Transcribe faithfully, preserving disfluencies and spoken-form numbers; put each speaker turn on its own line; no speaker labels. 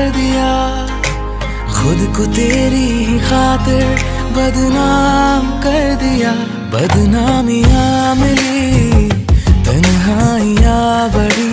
कर दिया, खुद को तेरी ही खातिर बदनाम कर दिया। बदनामियाँ मिली, तन्हाइयाँ बढ़ी,